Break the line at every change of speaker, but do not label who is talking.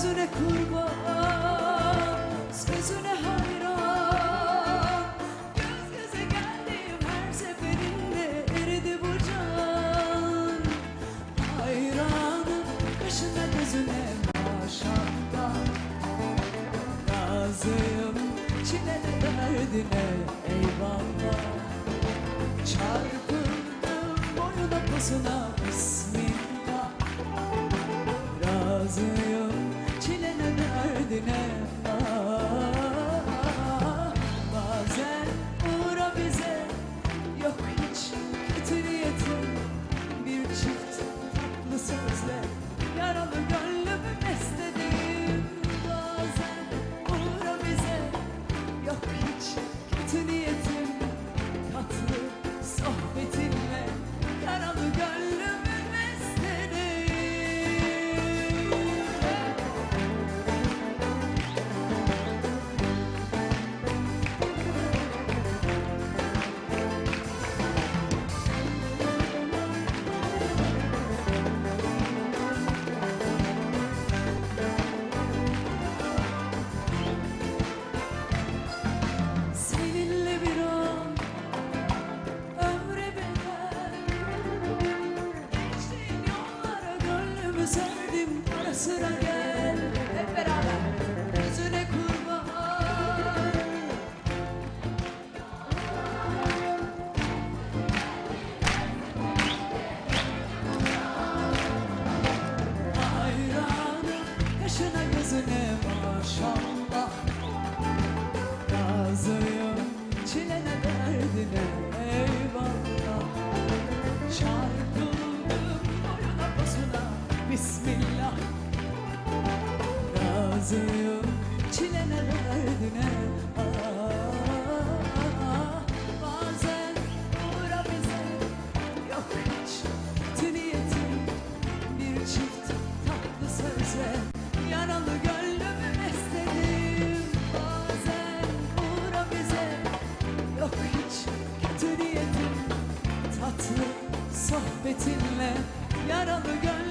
Sözüne kurban, sözüne hayran. Göz göze geldiğim her seferinde eridi bu can. Hayranım kaşına gözüne maşallah. Razıyım çilene derdine eyvallah. Çarpıldım boyuna posuna bismillah. Razıyım çilene derdine. Bazen uğra bize, yok hiç kötü niyetim. Bir çift tatlı sözle yaralı gönlümü besledim. Bazen uğra bize, yok hiç kötü niyetim. Tatlı sohbetinle yaralı gönlümü besledim. Seninle bir an ömre bedel, geçtiğin yollara gönlümü serdim. Ara sıra gel hep beraber yüzüne kurban. Hayranım kaşına gözüne maşallah. Razıyım çilene derdine eyvallah. Çarpıldım boyuna posuna bismillah. Razıyım çilene derdine. Bazen uğra bize, yok hiç kötü niyetim. Bir çift tatlı sözle yaralı gönlümü besledim. Bazen uğra bize, yok hiç kötü niyetim. Tatlı sohbetinle yaralı gönlümü